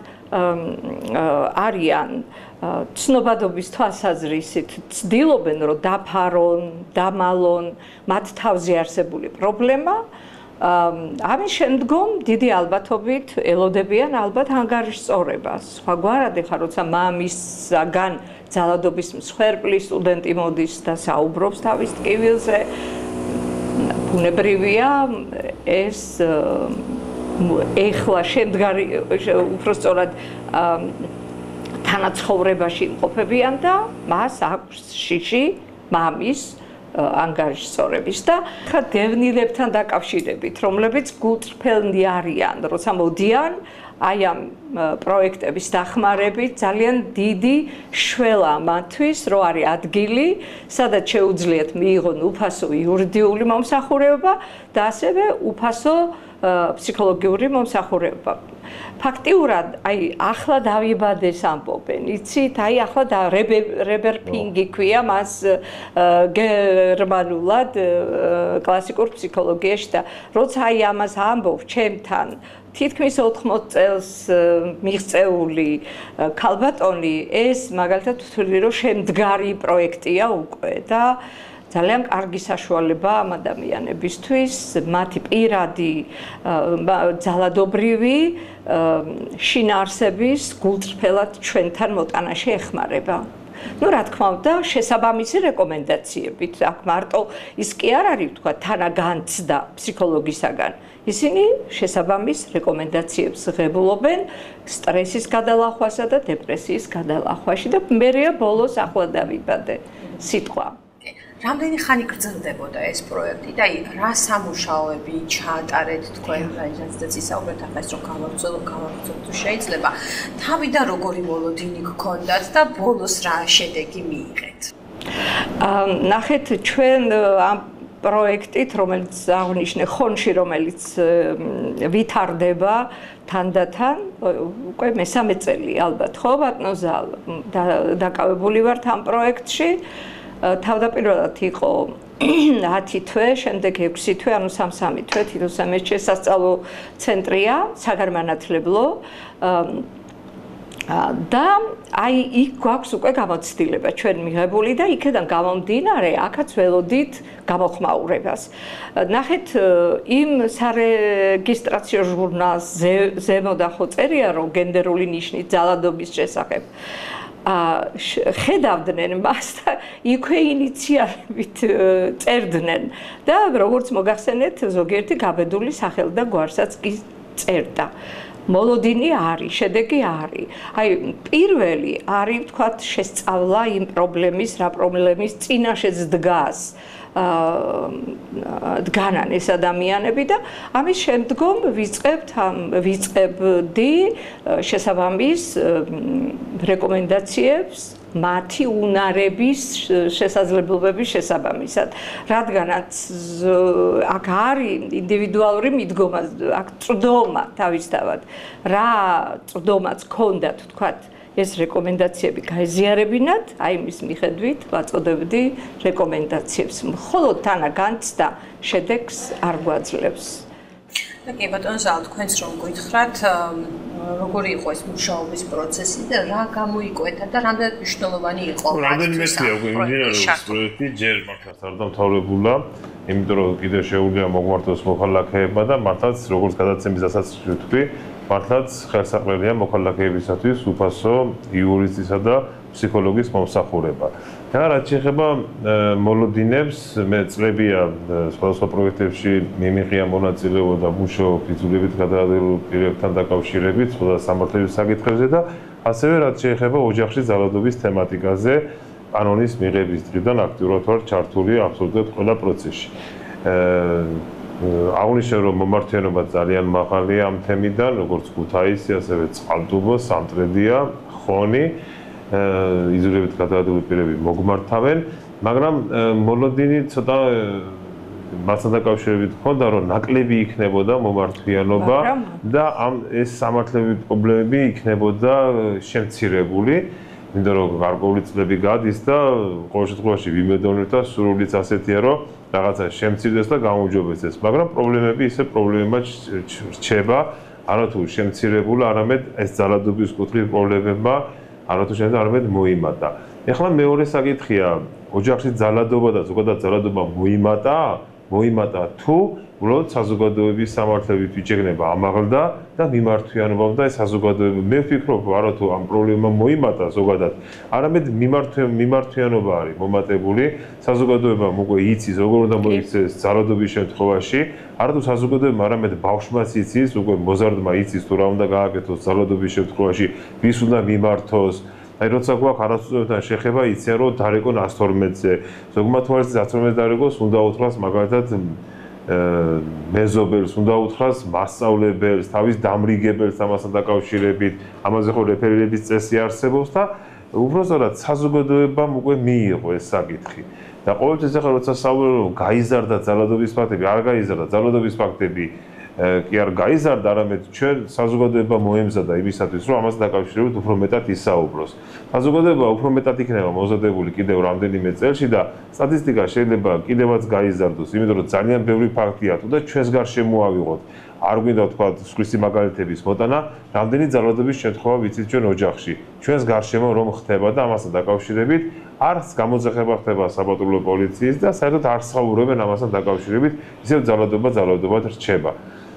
არიან ცნობადობის თვალსაზრისით ცდილობენ, რომ დაფარონ, დამალონ მათ თავზე არსებული პრობლემა. ამის შემდგომ დიდი ალბათობით ელოდებიან ალბათ ანგარიშსწორებას. სხვაგვარად ეხლა როცა მამისგან ძალადობის მსხვერპლი სტუდენტი მოდის და საუბრობს თავის ტკივილზე, ბუნებრივია ეს ეხლა შემდგარი უпростоრად თანაცხოვრებაში იმყოფებიან და მას აქვს შიში მამის ანგარიშსწორების და ხა დევნილებთან დაკავშირებით, რომლებიც გულწრფელნი არიან, როცა მოდიან აი ამ პროექტების დახმარებით ძალიან დიდი შველა მათთვის, რო არის ადგილი, სადაც შეუძლიათ მიიღონ უფასო იურიდიული მომსახურება და ასევე უფასო ფსიქოლოგიური მომსახურება. ფაქტიურად, აი ახლა დავიბადეს ამბობენ, იცით, აი ახლა და რებერფინგი ქვია მას გერმანულად კლასიკურ ფსიქოლოგიაში და როცა აი ამას ამბობ ჩემთან თითქმის 80 წელს მიღწეული ქალბატონი ეს მაგალითად ვთვლი რომ შემდგარი პროექტია უკვე და ძალიან კარგი საშუალება ამ ადამიანებისთვის მათი პირადი ძალადობრივი შინაარსების გულწრფელად ჩვენთან მოტანაში ეხმარება. Ну, რა თქმა უნდა, შესაბამისი რეკომენდაციებით, აქ მარტო ის კი არ არის, თქვა, თანაგანცდა ფსიქოლოგისაგან. ისინი შესაბამის რეკომენდაციებს ღებულობენ სტრესის გადალახვასა და დეპრესიის გადალახვაში და მერეა ბოლოს ახლა დავიბადე სიტყვა. რამდენი ხანი გრძელდებოდა ეს პროექტი და რა სამუშაოები ჩაატარეთ თქვენ რაიცაც ისაუბრეთ ახლა ეს რომ გავაგრძელოთ თუ შეიძლება თავიდან როგორი მოლოდინი გქონდათ და ბოლოს რა შედეგი მიიღეთ? ნახეთ ჩვენ ამ პროექტით რომელიც აღნიშნე ხონში რომელიც ვითარდება თანდათან უკვე მესამე წელი ალბათ ხო ბატონო ზალ დაკავებული ვართ ამ პროექტში თავდაპირველად იყო 10 თვე, შემდეგ 6 თვე, ანუ 3 თვე, თვითონ ეს სასწავლო ცენტრია, საგანმანათლებლო. და აი იქ გვაქვს უკვე გამოცდილება ჩვენ მიღებული და იქიდან გამომდინარე აქაც ველოდით გამოხმაურებას. ნახეთ იმ სარეგისტრაციო ჟურნალს ზემოდან ხო წერია რომ გენდერული ნიშნის ძალადობის შესახებ ხედავდნენ მას და იქვე ინიციალებით წერდნენ და როგორც მოგახსენეთ ზოგიერთი გაბედული სახელი და გვარსაც კი წერდა. მოლოდინი არის, შედეგი არის. აი პირველი არის თქვათ შესწავლა იმ პრობლემის, რა პრობლემის წინაშეც დგას დგანან ეს ადამიანები და ამის შემდგომ ვიწყებდი შესაბამის რეკომენდაციებს მათი უნარების შესაძლებლობების შესაბამისად, რადგანაც აქ არის ინდივიდუალური მიდგომა, აქ წვდომა თავისთავად, რა წვდომაც ჰქონდათ, თქვათ, ეს რეკომენდაციები გაეზიარებინათ, აი მის მიხედვით ვაწოდებდი რეკომენდაციებს. მხოლოდ თანაგანცდა შედეგს არ გვაძლევს. და კი ბატონო ზალ, თქვენც რომ გითხრათ, როგორი იყო ეს მუშაობის პროცესი და რა გამოიკვეთა და რამდენად მნიშვნელოვანი იყო? რამდენიმე წელი უკვე მიმდინარეობს პროექტი, ჯერ მართლაც არ დამთავრებულა, იმიტომ რომ კიდევ შეუძლია მოგვართოს მოქალაქეებმა და მართლაც როგორც გადაცემის დასაწყისში ვთქვი, მართლაც ხელსაყრელია მოქალაქეებისათვის უფასო იურისტისა და ფსიქოლოგის მომსახურება. და რაც შეეხება მოლოდინებს, მე წლებია სხვადასხვა პროექტებში მიმიღია მონაწილეობა და მუშაობ იძულებით გადაადგილულ პირებთან დაკავშირებით, სხვადასხვა სამართლებრივ საკითხებზე და ასევე რაც შეეხება ოჯახში ძალადობის თემატიკაზე, კანონის მიღების დღიდან აქტიურად ვარ ჩართული აბსოლუტურად ყველა პროცესში. აღნიშნე რომ მომართვიანობა ძალიან მაღალია ამ თემიდან, როგორც ქუთაისი, ასევე წყალტუბო, სამტრედია, ხონი, იძულებით გადაადგილებული პირები მოგმართავენ, მაგრამ მოლოდინი ცოტა მასთან დაკავშირებით ჰქონდა, რომ ნაკლები იქნებოდა მომართვიანობა და ამ ეს სამართლებრივი პრობლემები იქნებოდა შემცირებული. იმიტომ რომ გარკვეული წლები გადის და ყოველ შემთხვევაში ვიმედოვნებ და სრულიც ასეთია რომ რაღაცა შემცირდეს და გამოუჯობესდეს, მაგრამ პრობლემები ისე პრობლემებად რჩება, არათუ შემცირებული, არამედ ეს ძალადობის კუთხის პრობლემებმა არათუ შემცირებული, არამედ მოიმატა. ეხლა მეორე საკითხია, ოჯახში ძალადობა და ზოგადად ძალადობა მოიმატა თუ უბრალოდ საზოგადოების სამართლებით ვიჭეგნება ამაღლდა და მიმართვიანობამ და ეს საზოგადოება მე ვფიქრობ არათუ ამ პრობლემა მოიმატა ზოგადად, არამედ მიმართვიანობა არის მომატებული, საზოგადოებამ უკვე იცის როგორ უნდა მოიქცეს ძალადობის შემთხვევაში, არათუ საზოგადოებამ, არამედ ბავშვმაც იცის, უკვე მოზარდმა იცის თუ რა უნდა გააკეთოს ძალადობის შემთხვევაში, ვის უნდა მიმართოს. აი როცა გვაქვს არასწორებთან შეხება, იციან რომ დარეკონ 112-ზე, ზოგმა თვალს 112-ზე დარეკოს, უნდა უთხრას მაგალითად მეზობელს, უნდა უთხრას მასწავლებელს, თავის დამრიგებელს ამასთან დაკავშირებით, ამაზე ხო რეფერირების წესი არსებობს და უბრალოდ საზოგადოებამ უკვე მიიღო ეს საკითხი. და ყოველთვის ახლა როცა საუბრობ გაიზარდა ძალადობის ფაქტები, არ გაიზარდა ძალადობის ფაქტები, კი არ გაიზარდა, არამედ ჩვენ საზოგადოება მოემზადა იმისათვის, რომ ამას დაკავშირებით უფრო მეტად ისაუბროს. საზოგადოება უფრო მეტად იქნება მომზადებული კიდევ რამდენიმე წელში და სტატისტიკა შეიძლება კიდევაც გაიზარდოს, იმიტომ რომ ძალიან ბევრი ფაქტია თუ და ჩვენს გარშემო ავიღოთ. არ გვინდა თქვა სხვისი მაგალითების მოტანა, რამდენი ძალადობის შემთხვევა ვიცით ჩვენ ოჯახში. ჩვენს გარშემო რომ ხდება და ამასთან დაკავშირებით არც გამოძახება ხდება საპატრულო პოლიციის და საერთოდ არ საუბრობენ ამასთან დაკავშირებით, ისევ ძალადობად რჩება.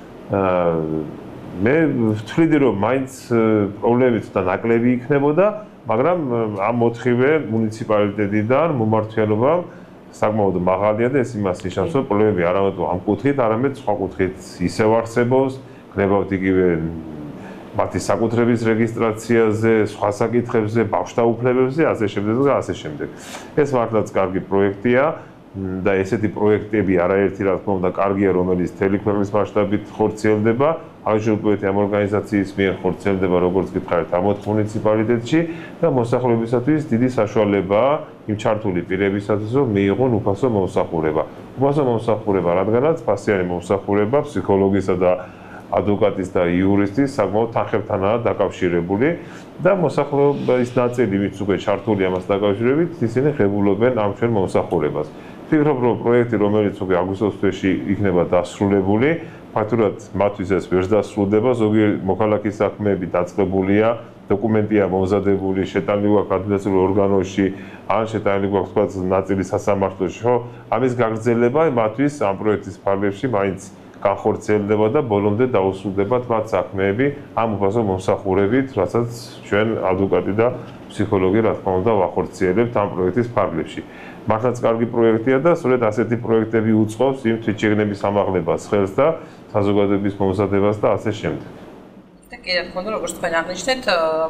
მე ვთვლიდი რომ მაინც პრობლემით და ნაკლები იქნებოდა, მაგრამ ამ მოთხივე მუნიციპალიტეტიდან მომართვიანობამ საკმაოდ მაღალია და ეს იმას ნიშნავს, რომ პრობლემები არამედ ამ კუთხით, არამედ სხვა კუთხით ისევ არსებობს, გნებავთ იგივე მათი საკუთრების რეგისტრაციაზე, სხვა საკითხებზე, ბავშვთა უფლებებზე, ასე შემდეგ და ასე შემდეგ. ეს მართლაც კარგი პროექტია. და ესეთი პროექტები არაერთი რა თქმა უნდა კარგია, რომელიც მთელი ქვეყნის მასშტაბით ხორციელდება, აღნიშნულპროექტი ამ ორგანიზაციის მიერ ხორციელდება როგორც გითხარით ამ 4 მუნიციპალიტეტში და მოსახლეობისათვის დიდი საშუალებაა იმ ჩართული პირებისათვის, რომ მიიღონ უფასო მომსახურება. უფასო მომსახურება, რადგანაც ფასიანი მომსახურება ფსიქოლოგისა და ადვოკატის და იურისტის საკმაოდ თანხებთანაა დაკავშირებული და მოსახლეობის ნაწილი, ვინც უკვე ჩართული ამას დაკავშირებით, ისინი ღებულობენ ამ ჩვენ მომსახურებას. ვფიქრობ, რომ პროექტი, რომელიც უკვე აგვისტოს თვეში იქნება დასრულებული, ფაქტურად მათთვის ეს ვერ დასრულდება, ზოგიერთი მოქალაქის საქმეები დაწყებულია დოკუმენტია მომზადებული, შეტანილი გვაქვს ადმინისტრაციულ ორგანოში, ან შეტანილი გვაქვს თქვა ნაწილი სასამართლოში, ხო? ამის გაგრძელება მათთვის ამ პროექტის ფარგლებში მაინც განხორციელდება და ბოლომდე დაუსრულდებათ მათ საქმეები ამ უფასო მომსახურებით, რასაც ჩვენ ადვოკატი და ფსიქოლოგი რა თქმა უნდა ვახორციელებთ ამ პროექტის ფარგლებში. მართლაც კარგი პროექტია და სწორედ ასეთი პროექტები უწყობს იმ თვითშეგნების ამაღლებას ხელს და საზოგადოების მომზადებას და ასე შემდეგ. და კი რა თქმა უნდა, როგორც თქვენ აღნიშნეთ,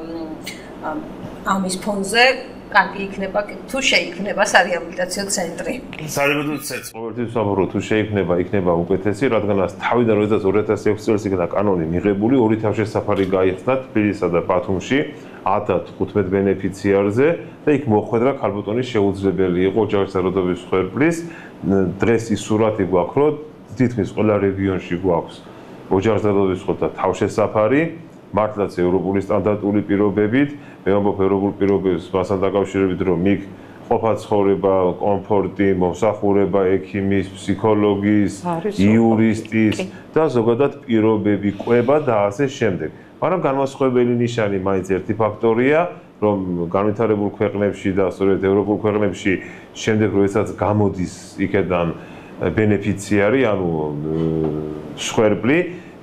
ამის ფონზე კარგი იქნება თუ შეიქმნება სარეაბილიტაციო ცენტრი. სარეაბილიტაციო ცენტრი ყოველთვის ვსაუბრობ თუ შეიქმნება, იქნება უკეთესი, რადგანაც თავიდან როდესაც 2006 წელს იქნა კანონი მიღებული, ორი თავშესაფარი გაიხსნა თბილისსა და ბათუმში 10-15 ბენეფიციარზე და იქ მოხვედრა ქალბატონის შეუძლებელი იყო ოჯახის საერთოდობის მსხვერპლის. დღეს ის სურათი გვაქვს, რომ თითქმის ყველა რეგიონში გვაქვს ოჯახის საერთოდობის მსხვერპლთა თავშესაფარი, მართლაც ევროპული სტანდარტული პირობებით, მე ვამბობ ევროპულ პირობებს მასთან დაკავშირებით, რომ იქ ყოფა-ცხოვრება, კომფორტი, მომსახურება ექიმის, ფსიქოლოგის, იურისტის და ზოგადად პირობები, კვება და ასე შემდეგ. მაგრამ განმასხვავებელი ნიშანი მაინც ერთი ფაქტორია, რომ განვითარებულ ქვეყნებში და სწორედ ევროპულ ქვეყნებში შემდეგ როდესაც გამოდის იქედან ბენეფიციარი, ანუ მსხვერპლი,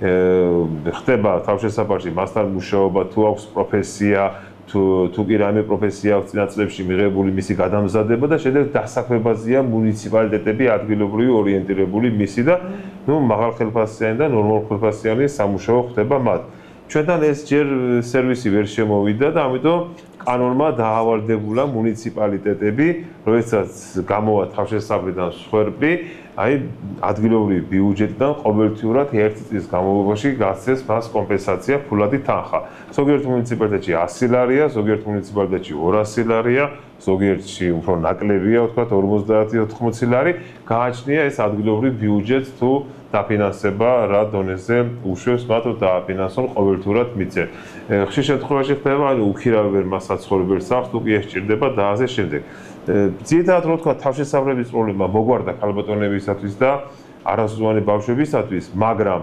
ხდება თავშესაფარში მასთან მუშაობა, თუ აქვს პროფესია, თუ კი რამე პროფესია აქვს წინა წლებში მიღებული მისი გადამზადება და შემდეგ დასაქმებაზეა მუნიციპალიტეტები ადგილობრივი ორიენტირებული მისი და მაღალხელფასიანი და ნორმალხელფასიანი სამუშაო ხდება მათ. ჩვენთან ეს ჯერ სერვისი ვერ შემოვიდა და ამიტომ კანონმა დაავალდებულა მუნიციპალიტეტები, როდესაც გამოვა თავშესაფრიდან მსხვერპლი, აი ადგილობრივი ბიუჯეტიდან ყოველთვიურად 1 წლის განმავლობაში გასცეს მას კომპენსაცია ფულადი თანხა. ზოგიერთ მუნიციპალიტეტში 100 ლარია, ზოგიერთ მუნიციპალიტეტში 200 ლარია, ზოგიერთში უფრო ნაკლებია, ვთქვათ 50-80 ლარი. გააჩნია ეს ადგილობრივ ბიუჯეტს თუ დაფინანსება რა დონეზე უშვებს მათ რომ დააფინანსონ ყოველთვიურად მიწე. ხშირ შემთხვევაში ხდება, ანუ უქირავებენ მას საცხოვრებელ სახლს, თუ კი ეს სჭირდება და ასე შემდეგ. ძირითადად რო თქვა თავშესაფრების პრობლემა მოგვარდა ქალბატონებისათვის და არასრულოვანი ბავშვებისათვის, მაგრამ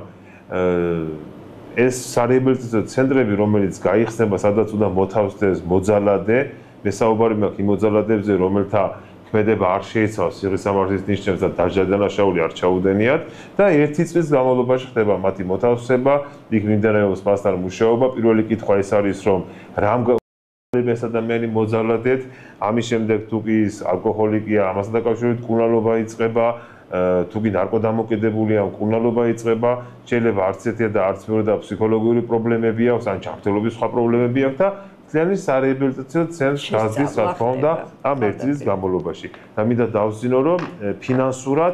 ეს სარეაბილიტაციო ცენტრები, რომელიც გაიხსნება, სადაც უნდა მოთავსდეს მოძალადე, მე საუბარი მაქვს იმ მოძალადებზე, რომელთა ქმედება არ შეიცავს სიღრმისამართლის ნიშნებს და დაჟადი დანაშაული არ ჩაუდენიათ და 1 წლის განმავლობაში ხდება მათი მოთავსება, იქ მიმდინარეობს მასთან მუშაობა. პირველი კითხვა ეს არის, რომ რამ ეს ადამიანი მოძალადეთ, ამის შემდეგ თუ კი ის ალკოჰოლიკია, ამასთან დაკავშირებით მკურნალობა იწყება, თუ კი ნარკოდამოკიდებულია, მკურნალობა იწყება, შეიძლება არც ერთია და არც მეორე და ფსიქოლოგიური პრობლემები აქვს, ან ჩართულობის სხვა პრობლემები აქვს და ძალიან სარეაბილიტაციო ცენტრს გაზრდის რა თქმა უნდა ამ 1 წლის განმავლობაში. და მინდა დავსწინო, რომ ფინანსურად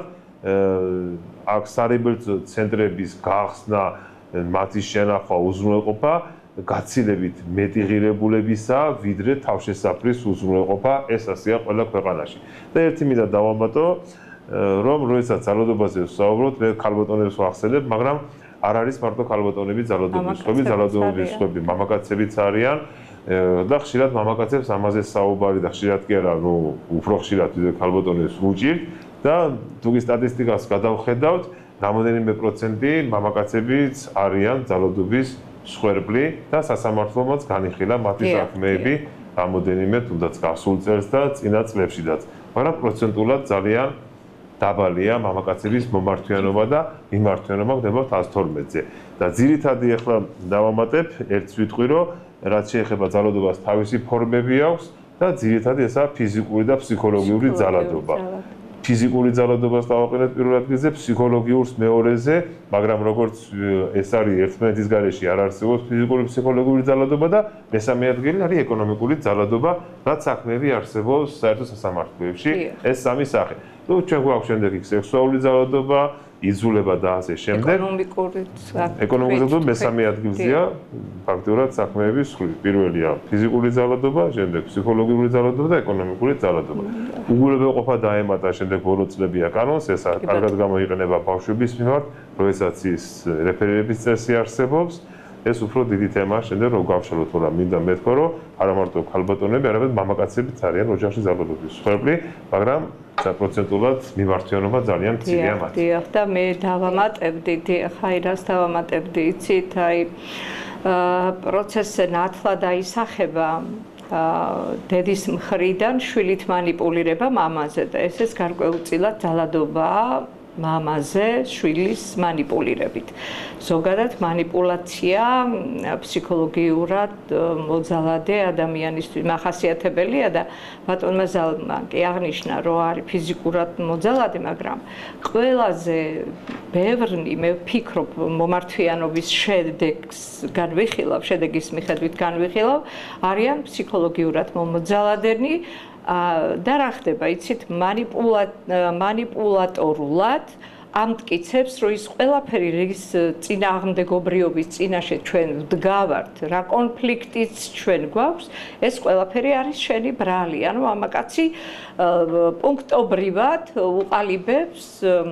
აქ სარეაბილიტაციო ცენტრების გახსნა, მათი შენახვა უზრუნველყოფა გაცილებით მეტი ღირებულებისა, ვიდრე თავშესაფრის უზრუნველყოფა, ეს ასეა ყველა ქვეყანაში. და ერთი მინდა დავამატო, რომ როდესაც ძალადობაზე ვსაუბრობთ, მე ქალბატონებს ვახსენებ, მაგრამ არ არის მარტო ქალბატონები ძალადობის სხვები, ძალადობის სხვები მამაკაცებიც არიან და ხშირად მამაკაცებს ამაზე საუბარი და ხშირად კი არა, უფრო ხშირად ვიდრე ქალბატონებს უჭირთ და თუ კი სტატისტიკას გადავხედავთ, რამოდენიმე პროცენტი მამაკაცებიც არიან ძალადობის მსხვერპლი და სასამართლომაც განიხილა მათი საქმეები რამოდენიმე თუნდაც გასულ წელს და წინა წლებშიდაც. მაგრამ პროცენტულად ძალიან დაბალია მამაკაცების მომართვიანობა და მიმართვიანობა ხდება 112-ზე. და ძირითადი ახლა დავამატებ, ერთს ვიტყვი, რომ რაც შეეხება ძალადობას თავისი ფორმები აქვს და ძირითადი ესაა ფიზიკური და ფსიქოლოგიური ძალადობა. ფიზიკური ძალადობას დავაყენეთ პირველ ადგილზე, ფსიქოლოგიურს მეორეზე, მაგრამ როგორც ეს არის ერთმანეთის გარეშე არ არსებობს ფიზიკური, ფსიქოლოგიური ძალადობა და მესამე ადგილი არის ეკონომიკური ძალადობა, რაც საქმეები არსებობს საერთო სასამართლოებში, ეს სამი სახე. ნუ ჩვენ გვაქვს შემდეგ იქ სექსუალური ძალადობა, იძულება და ასე შემდეგ. ეკონომიკური ძალადობა მესამე ადგილზეა, ფაქტურად საქმეების ხრი. პირველია ფიზიკური ძალადობა, შემდეგ ფსიქოლოგიური ძალადობა და ეკონომიკური ძალადობა. უგულებელყოფა დაემატა შემდეგ ბოლო წლებია კანონს, ეს კარგად გამოიყენება ბავშვების მიმართ, როდესაც ის რეფერირების წესი არსებობს ეს უფრო დიდი თემაა შემდეგ რომ გავშალოთ რა მინდა მეთქვა რომ არა მარტო ქალბატონები, არამედ მამაკაცებიც არიან ოჯახში ძალადობის მსხვერპლი, მაგრამ პროცენტულად მიმართვიანობა ძალიან მცირეა მათ. დიახ, და მე დავამატებდი, დიახ, აი რას დავამატებდი, იცით, აი პროცესზე ნათლად აისახება დედის მხრიდან შვილით манипуლირება მამაზე და ესეც გარკვეულწილად ძალადობაა მამაზე შვილის манипуლირებით. ზოგადად манипуლაცია ფსიქოლოგიურად მოძალადე ადამიანისთვის მახასიათებელია და ბატონმა ზალმა კი აღნიშნა რომ არის ფიზიკურად მოძალადე, მაგრამ ყველაზე ბევრი მე ვფიქრობ მომართვიანობის შედეგის მიხედვით განვიხილავ არიან ფსიქოლოგიურად მომძალადენი და რა ხდება, იცით, манипуლატორულად ამტკიცებს, რომ ის ყველაფერი რის წინააღმდეგობრიობის წინაშე ჩვენ ვდგავართ, რა კონფლიქტიც ჩვენ გვაქვს, ეს ყველაფერი არის შენი ბრალი, ანუ მამაკაცი პუნქტობრივად უყალიბებს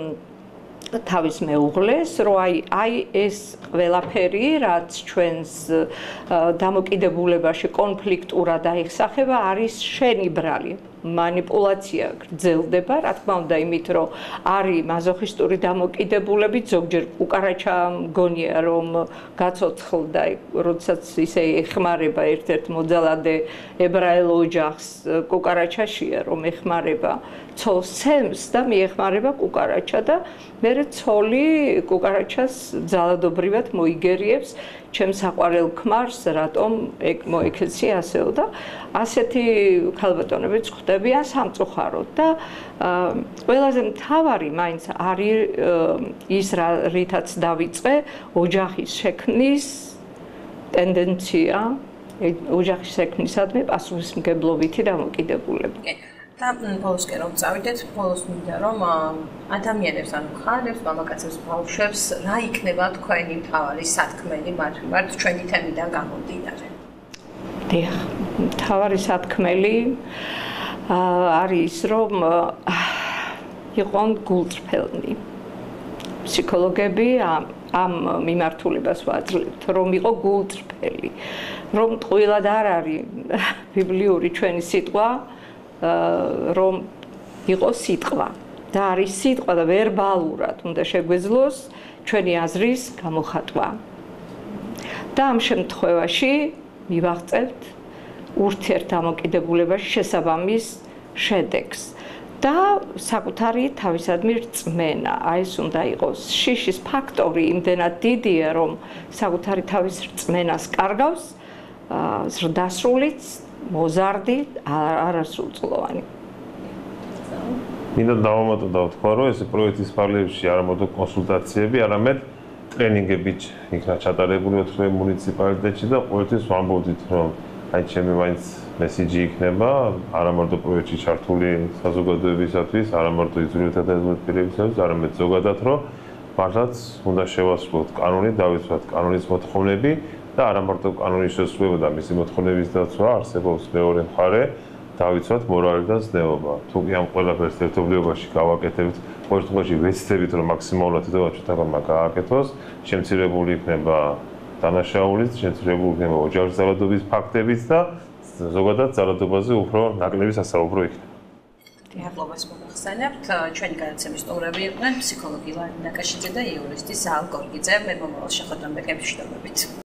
თავის მეუღლეს, რომ აი ეს ყველაფერი, რაც ჩვენს დამოკიდებულებაში კონფლიქტურად აიხსახება, არის შენი ბრალი. манипуლაცია გრძელდება, რა თქმა უნდა, იმით, რომ არის მაზოხისტური დამოკიდებულებით, ზოგჯერ კუკარაჩა მგონია, რომ გაცოცხლდა, როდესაც ისე ეხმარება ერთ-ერთ მოძალადე ებრაელ ოჯახს კუკარაჩაშია, რომ ეხმარება ცოლს ცემს და მიეხმარება კუკარაჩა და მერე ცოლი კუკარაჩას ძალადობრივად მოიგერიებს ჩემს საყვარელ ქმარს, რატომ მოიქეცი ასეო და ასეთი ქალბატონებიც ხდებიან სამწუხაროდ და ყველაზე მთავარი მაინც არის ის რითაც დავიწყე ოჯახის შექმნის ტენდენცია, ოჯახის შექმნისადმი პასუხისმგებლობითი დამოკიდებულება. და ბოლოსკენ რომ წავიდეთ, ბოლოს მინდა რომ ადამიანებს, ანუ ხალხებს, მამაკაცებს, ბავშვებს, რა იქნება თქვენი მთავარი სათქმელი მათ მიმართ ჩვენი თემიდან გამომდინარე? დიახ, მთავარი სათქმელი არის რომ იყონ გულწრფელნი. ფსიქოლოგები ამ მიმართულებას ვაძლევთ, რომ იყო გულწრფელი, რომ ტყუილად არ არის ბიბლიური ჩვენი სიტყვა, რომ იყო სიტყვა და არის სიტყვა და ვერბალურად უნდა შეგვეძლოს ჩვენი აზრის გამოხატვა. და ამ შემთხვევაში მივაღწევთ ურთიერთდამოკიდებულებაში შესაბამის შედეგს და საკუთარი თავისადმი რწმენა. აი ეს უნდა იყოს შიშის ფაქტორი იმდენად დიდია, რომ საკუთარი თავის რწმენას კარგავს ზრდასრულიც მოზარდი არასრულწლოვანი. მინდა დავამატო და ვთქვა, რომ ეს პროექტის ფარგლებში არა μόνο კონსულტაციები, არამედ ტრენინგები იქნა ჩატარებული 4 მუნიციპალიტეტში და ყოველთვის ვამბობდით, რომ აი ჩემი მაინც მესიჯი იქნება არა μόνο პროექტში ჩართული საზოგადოებისათვის, არა μόνο იძულებათა და ეზოტირებისათვის, არამედ ზოგადად, რომ მართლაც უნდა შევასრულოთ კანონი, დავიცვათ კანონის მოთხოვნები და არა მარტო კანონის შესრულება და მისი მოთხოვნების დაცვა, არსებობს მეორე მხარე, დავიცვათ მორალი და ზნეობა. თუ კი ამ ყველაფერს ერთობლიობაში გავაკეთებთ, ყოველთვის ვეცდებით, რომ მაქსიმალურად ჩვენთაგან გააკეთოს, შემცირებული იქნება დანაშაულის, შემცირებული იქნება ოჯახის ძალადობის ფაქტებიც და ზოგადად ძალადობაზე უფრო ნაკლები სასაუბრო იქნება. მადლობას მოგახსენებთ. ჩვენი გადაცემის სტუმრები იყვნენ ფსიქოლოგი ლარინა კაშიძე და იურისტი ზალ გორგიძე. მე მომავალ შეხვედრამდე გემშვიდობებით.